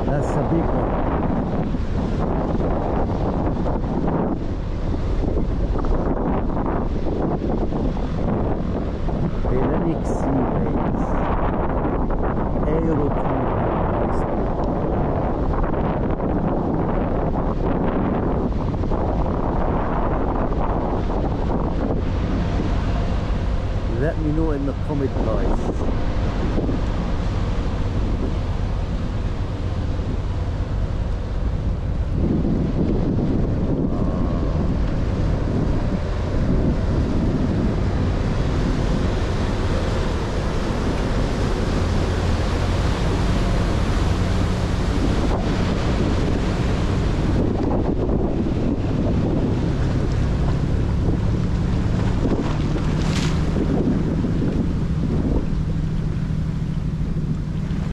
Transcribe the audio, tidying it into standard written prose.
That's a big one. Hellenic Seaways Aero 2 high speed. Let me know in the comment, guys.